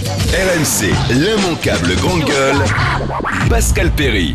RMC, l'immanquable grande gueule, Pascal Perry.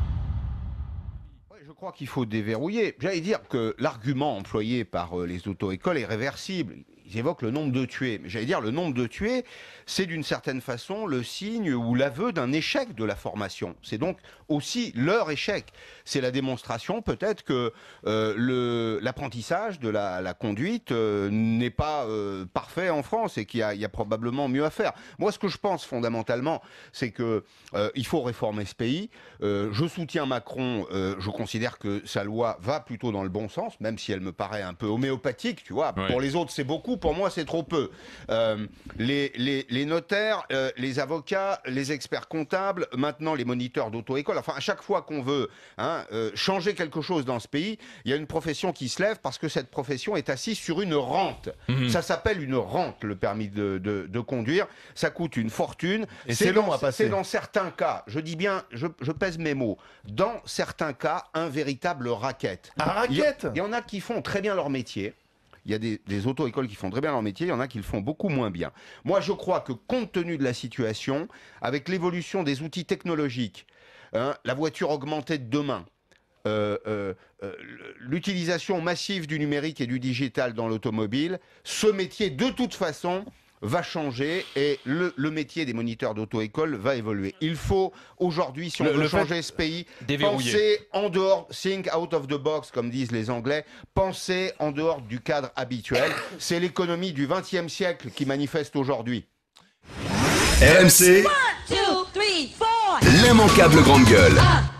Je crois qu'il faut déverrouiller. J'allais dire que l'argument employé par les auto-écoles est réversible. Ils évoquent le nombre de tués. Mais j'allais dire, le nombre de tués, c'est d'une certaine façon le signe ou l'aveu d'un échec de la formation. C'est donc aussi leur échec. C'est la démonstration peut-être que l'apprentissage de la conduite n'est pas parfait en France et qu'il y a probablement mieux à faire. Moi, ce que je pense fondamentalement, c'est que il faut réformer ce pays. Je soutiens Macron. Je considère que sa loi va plutôt dans le bon sens, même si elle me paraît un peu homéopathique, tu vois. Ouais. Pour les autres, c'est beaucoup. Pour moi, c'est trop peu. Les notaires, les avocats, les experts comptables, maintenant les moniteurs d'auto-école. Enfin, à chaque fois qu'on veut changer quelque chose dans ce pays, il y a une profession qui se lève parce que cette profession est assise sur une rente. Ça s'appelle une rente, le permis de conduire. Ça coûte une fortune. Et c'est long à passer. C'est dans certains cas, je dis bien, je pèse mes mots, dans certains cas, un véritable racket. Un racket ? Il y en a qui font très bien leur métier. Il y a des auto-écoles qui font très bien leur métier, il y en a qui le font beaucoup moins bien. Moi, je crois que compte tenu de la situation, avec l'évolution des outils technologiques, la voiture augmentée de demain, l'utilisation massive du numérique et du digital dans l'automobile, ce métier, de toute façon, va changer et le métier des moniteurs d'auto-école va évoluer. Il faut aujourd'hui, si on veut changer ce pays, penser en dehors, think out of the box, comme disent les Anglais, penser en dehors du cadre habituel. C'est l'économie du XXe siècle qui manifeste aujourd'hui. RMC, l'immanquable grande gueule.